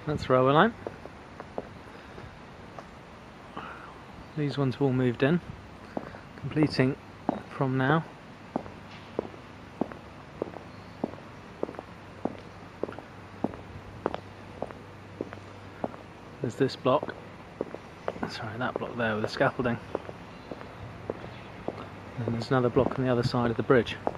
That's railway line. These ones have all moved in, completing from now. There's this block, sorry, that block there with the scaffolding. And there's another block on the other side of the bridge.